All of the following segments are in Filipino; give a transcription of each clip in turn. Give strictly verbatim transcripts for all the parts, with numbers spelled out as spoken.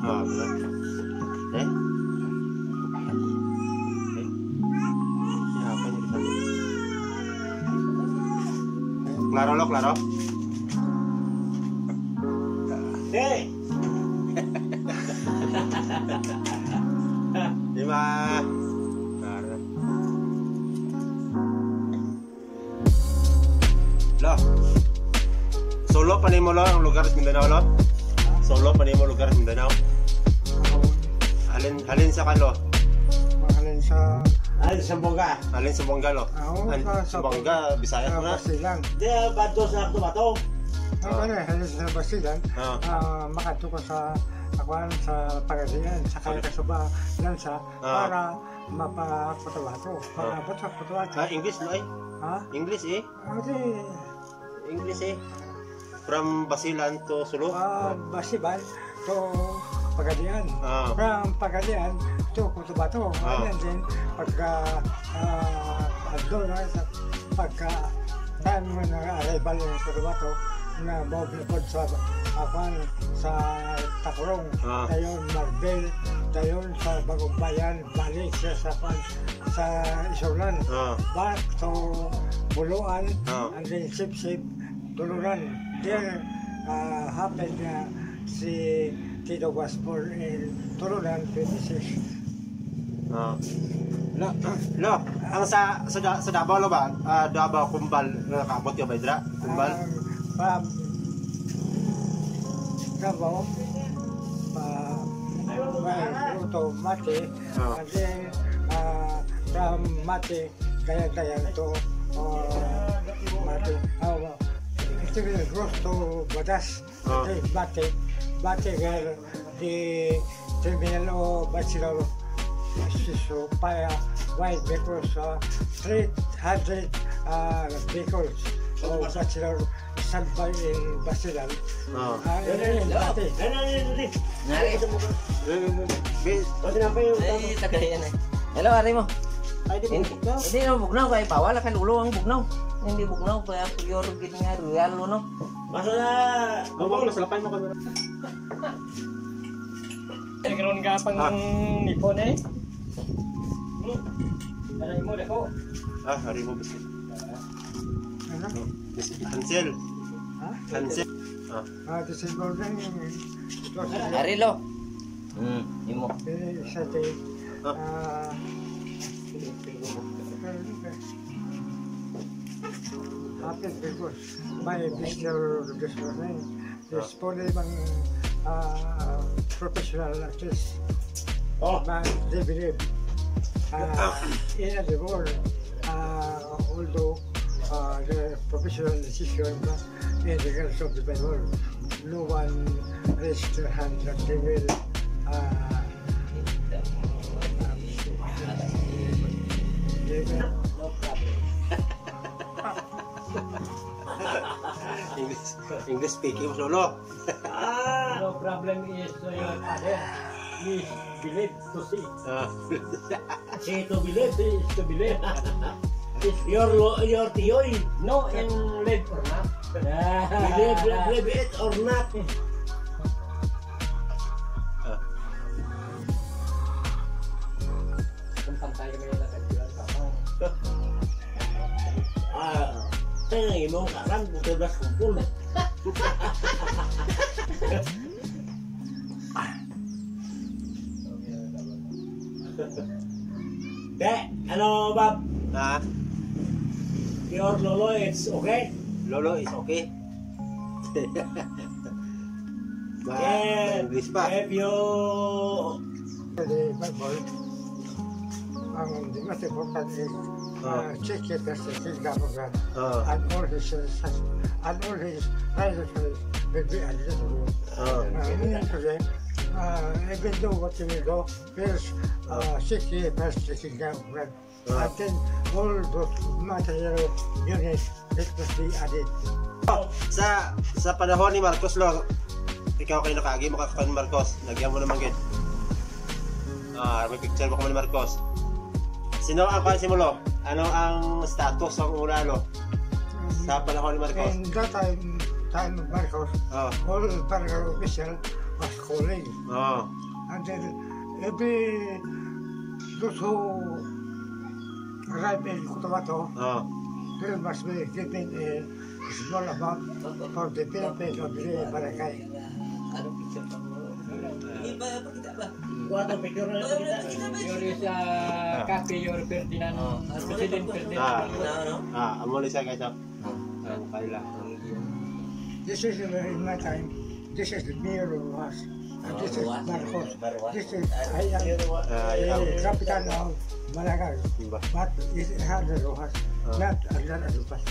Ah, benar. Eh? Eh? Siapa nih di sana? Claro lo, Claro. Hey. Lima. Claro. Lo. Solo pa mo lo ang lugar sa Mindanao lo? Solo pa mo lugar sa Mindanao? Halin halin sa kalo. Mahalin sa Ay, sa Bongga. Halin sa Bongga lo. Oo, An- sa- sa Bongga, Bisaya sa na. Basilan. Di, bato sa Tumato. Ang ano, halin sa Basilan, Ah. ah, makato ko sa akuan sa Pagadian, sa kaya kasuba lansa Ah. para mapapatawato. Para Ah. bato patawato. Ah, English lo ay. Ha? English eh. Ate, English eh. From Basilan to Sulu. ah, Basiban to Pagadian. Ah. From Pagadian to Cotabato. Ah. And then, pagka uh, doon na sa pagka time mo na arrival ng Cotabato, na mobile sa apan sa Takurong, Ah. dayon Marbel, dayon sa Bagong Bayan, balik siya sa pan sa Isulan, Ah. back to Buluan, Ah. and then Sip-Sip, Tuluran. There uh, happened na si Tito was born in Tuluran, twenty-six. Ah. Lo, lo, ang sa sa, Da- sa Davao lo ba? Ah, Davao kumbal nakabot yo ba dira? Kumbal. Um, pa Davao, pa may luto mati, Ah. and then uh, from mati, kaya-kaya to uh, mati, uh, ito yung gross to badas, Ah. okay, mati, mati where the terminal o bachelor so paya wide because uh, three hundred uh, vehicles o bachelor standby in Basilan. Ah. Ah, yun yun, dati. Ay, ay, ay, ay. Nari. Be- Pati na pa yung Ay, tagayan eh. Hello, ari mo. Ay di Hindi, mo. hindi na bugnaw kay bawal kan ulo ang bugnaw. Hindi bugnaw kaya pure gid nga real no. Basta na. Gawang na salapay mo ka. Nagkaroon ka pang Ah. nipon eh. Aray mo dako. Ah, hari mo basta. Ano? Hansel. Ha? Hansel. Ah. Ah, this is golden. Ito sa Ari lo. Hmm, imo. eh, sa te. Ah. Ah, happy because my Mister Desmond is probably bang ah, professional artist. Oh. But they believe uh, in the world, uh, although uh, the professional decision in the rest of the world, no one raised their hand that they will uh, they will English English speaking solo. Ah. No problem is uh, your father. He believe to see. Ah. Si to believe, is to believe. Your lo- your tiyoy. No in live or not. Believe, believe it or not. Ah. Kung pantay kami na kailan ka pa. Ah, tingnan mo karang buti blas kumpul. De, ano Bob? Ah, Your lolo, it's okay? Lolo is okay. Ba, Yeah, English pa. if you... the Bible. Ang the most important is uh, check it as the kingdom of God. Ah. And all his and all his righteousness will be added to you. Ah. Uh, meaning today, uh, even though what you will go, first uh, seek ye first the kingdom of God. Ah. And then all those material units that must be added. Sa sa panahon ni Marcos lo, ikaw kay nakaagi mo ka ni Marcos, nagyan mo naman gid. Ah, may picture mo ko ni Marcos. Sino ang pansin mo lo? Ano ang status ng una lo? Sa panahon ni Marcos. And that time, time of Marcos, Oh. all Barangay official was calling. Oh. And then every those who arrive in Cotabato, Oh. they must be given a small amount for the benefit of the barangay. Ano picture pa mo? Hindi ba? Pakita ba? Kuha itong picture na ito kita. Your is uh, Cafe, your Ferdinand, President Ah. Ferdinand. Ano? Ah, amo ni siya guys. Oh. Ang kaila. This is uh, in my time. This is the mayor of Rojas. And this is Marcos. This is I am Ah, the yeah. capitan of Malaga. Diba? But it has the Rojas, not Adlan Alupas.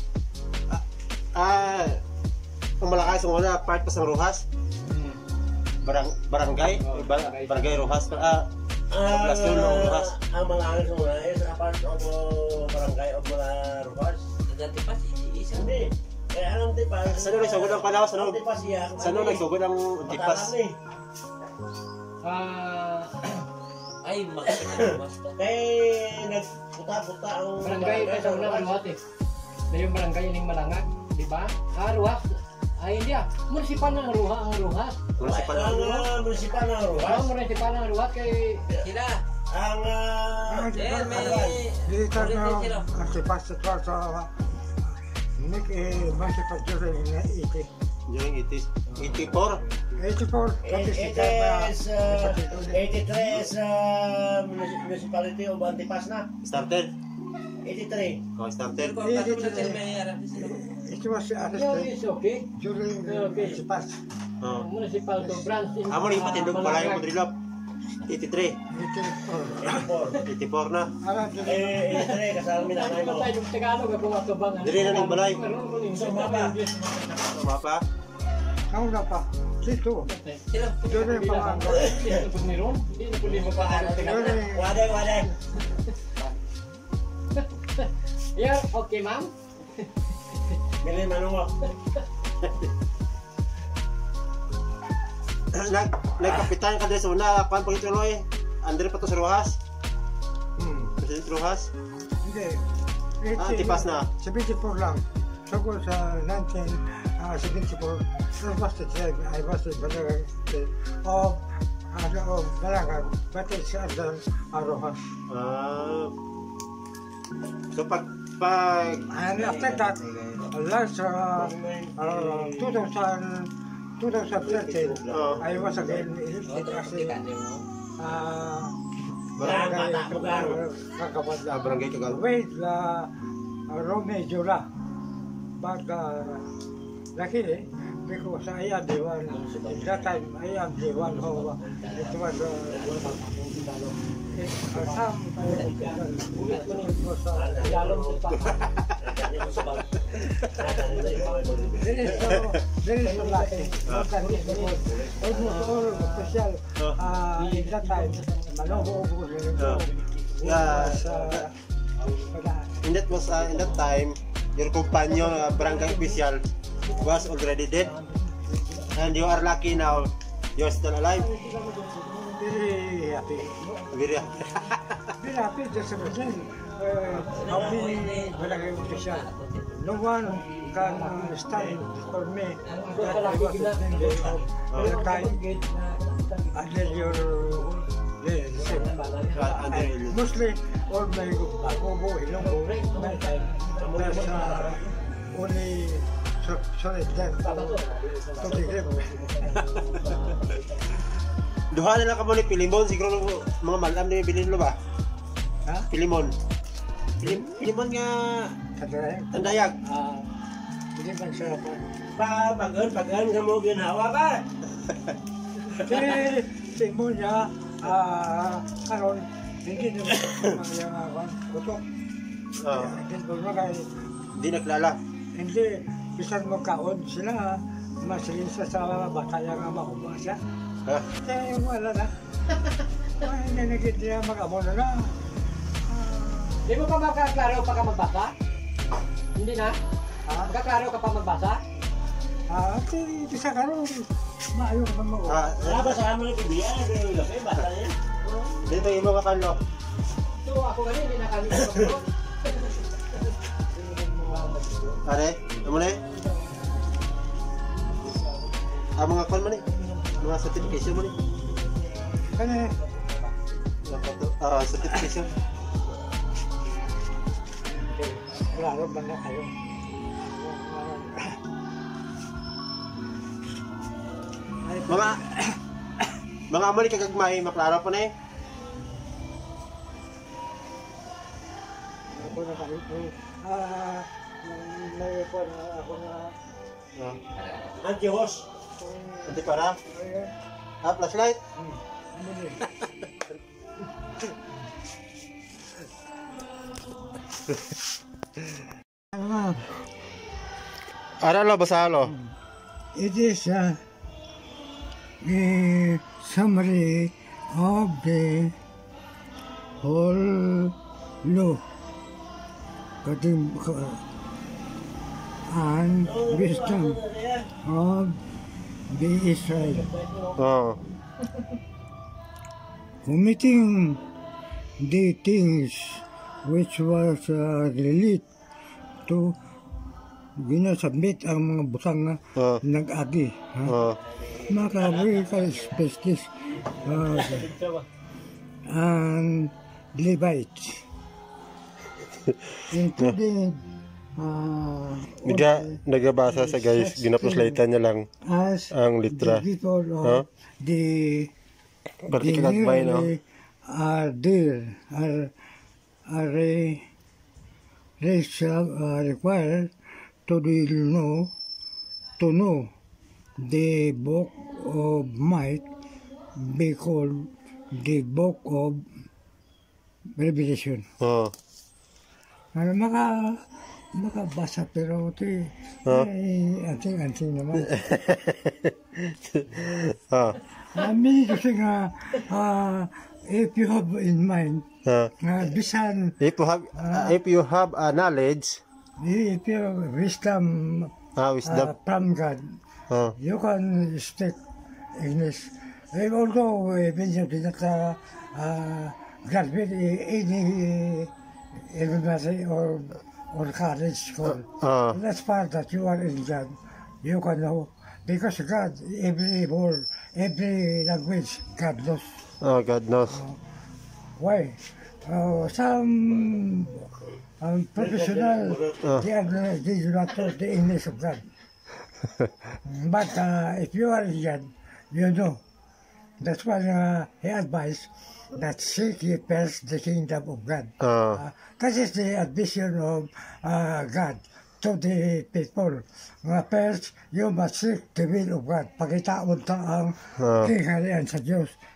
Ah, ang malakas ang una, part pa sa Rojas. Barang, barangay, Oh, bar, barangay. barangay Rojas. Ah, poblasyon ng Rojas. Ang mga alas mo na is a part of uh, barangay of mga Rojas. Dati pa si isa. Hindi. Kaya anong tipas? Saan nagsugod ang panahon? Saan Ang tipas iya. Saan nagsugod ang tipas? Matalan eh. Ah, Ay, makikita mo. Kaya nagputa-puta ang barangay pa sa una Ruhat eh. Na yung barangay yung Malangag, di ba? Ah, Ruhat. Ay, hindi ah. Munisipal ng Ruha ang Ruhat. Municipal Ang na. uh, munisipal ng Ah, Rojas. munisipal ng Ruhat kay Sila. Ang uh, Eh, may... Dito Ulit na sila. ang tipas ito sa Nick eh, Masipag during eighty. During eighties. eighty-four. eighty-four, that is the it time uh, is uh, eighty-three is uh, municipality of Antipas na. Started. eighty-three. Oh, started. Pero kung kaso mo na may harap sila. it was Yung arrested is okay. during Okay. the tipas. Oh. Municipal to branch in Amo ni patindog pala yung Madrilop. eighty-three. eighty-four. eighty-four. eighty-four na. Alam Eh, eighty-three kasama mi nanay mo. Patay yung Tagalog ako matubangan. Dili na ng balay. Sumapa. Tama pa? Ang una pa, dito, Sila. during mga Meron? Hindi na pwede mo pa during Waday, waday. Yeah, okay ma'am. Bilin manungok. Nag nagkapitan ka din sa una, kuan pag ituloy. Andre pa to sa Rojas. hmm, President Rojas. hindi. Ah, tipas na. seventy-four lang. So ko sa nineteen seventy-four, I was the time, I was the brother of ano of Balangag, but it's under Rojas. Ah. So pag pag And after that, last uh, uh, two thousand, twenty thirteen, Oh. I was again elected as a uh, barangay ah, Kakabadla barangay Kagal. with uh, Rome Jura. But uh, luckily, because I am the one, at that time I am the one who uh, it was uh, it, uh, some it was uh, There is no, there is no lucky. Not that it was almost all official uh, in that time. Manobo Ah. Yeah. was uh, wala. in that was uh, in that time your companion uh, barangay official was already dead and you are lucky now you're still alive. Very happy. Very Very happy just a reason. Uh, how many barangay official? No one can stand for me that I was the member of the time until your leadership. And mostly all my Kobo, Ilonggo, my time, there's uh, only so, sorry, then to the grip. Duha na lang ka mo ni Pilimon siguro mga malam na bilin lo ba? Ha? Pilimon. Pilim, Pilimon nga Kadaray? tandayag. Ah, hindi man siya pa. Pa, pagan, pagan ka mo ginawa ba? Kasi tingmo niya, ah, karon hindi naman mga mga kutok. Oh, Hindi mo kay di naklala. hindi bisan mo kaon sila masilin sa sa bataya nga makuha siya. Ha? Kaya yung wala na. Ay, nanagid niya mag-amo na na. Di mo pa makaklaro pa ka magbasa? Hindi na? Ah, Makaklaro ka pa magbasa? ah, kasi bisa karon maayo ka man mo. Ah, Wala ba sa amin ng kibiyan? Pero yung laki, bata niya. dito imo ka kanlo. So ako ganun, hindi na kami kapag Are, amo na. Ah, mga kon man ni. mga certification mo ni. Kani, Ah, certification. klaro ba na kayo? Ay, Mga mga amo ni kagagmay maklaro po na eh. ako na kayo po. Ah, may po na ako na Ah, Anti-host. hindi para. ay, Ah, flashlight. ano din? Ah, Ara lo basalo. it is a, a summary of the whole law cutting and wisdom of the Israel. Oh. Committing the things which was uh, related to ginasubmit ang mga busang na Oh. nag-agi. Ha? Oh. Mga vertical species uh, and Levites, including uh, Naga nagabasa sa guys, ginaproslatean niya lang as ang litra. the people of Huh? the Berarti the kagagmay no. nearly are there are are re, re, uh, required to the know to know the book of might be called the book of Revelation. Oh. Ano maka makabasa pero ti Huh? eh, anting-anting naman. Ah. I mean kasi nga uh, if you have in mind Ah. nga bisan If you have uh, if you have a knowledge, if you have wisdom ah, uh, wisdom. from God, Oh. you can speak English. Eh, although even you did not uh, uh, graduate any elementary or or college school, Ah. that's part that you are in God. You can know because God, every word, every language, God knows. Oh, God knows. Why? Uh, some um, professional, Ah. they, are, they do not know the English of God. But uh, if you are in God, you know. That's why uh, he advised that seek ye first the kingdom of God. Ah. Uh, that is the advision of uh, God to the people. Nga first, you must seek the will of God. Pagkitaon ta ang Ah. kingharian sa Diyos.